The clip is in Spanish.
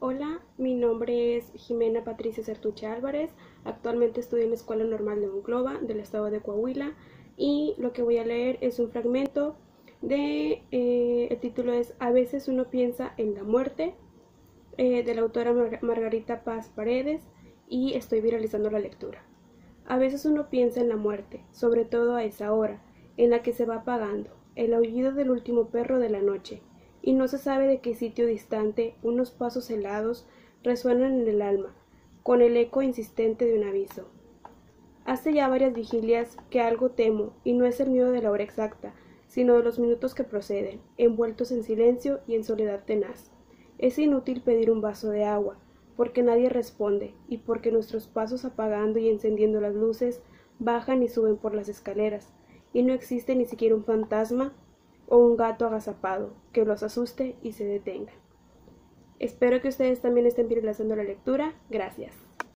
Hola, mi nombre es Jimena Patricia Certuche Álvarez. Actualmente estudio en la Escuela Normal de Monclova, del estado de Coahuila, y lo que voy a leer es un fragmento el título es A veces uno piensa en la muerte, de la autora Margarita Paz Paredes, y estoy viralizando la lectura. A veces uno piensa en la muerte, sobre todo a esa hora, en la que se va apagando, el aullido del último perro de la noche, y no se sabe de qué sitio distante unos pasos helados resuenan en el alma, con el eco insistente de un aviso. Hace ya varias vigilias que algo temo, y no es el miedo de la hora exacta, sino de los minutos que proceden, envueltos en silencio y en soledad tenaz. Es inútil pedir un vaso de agua, porque nadie responde, y porque nuestros pasos apagando y encendiendo las luces bajan y suben por las escaleras, y no existe ni siquiera un fantasma o un gato agazapado que los asuste y se detenga. Espero que ustedes también estén viralizando la lectura. Gracias.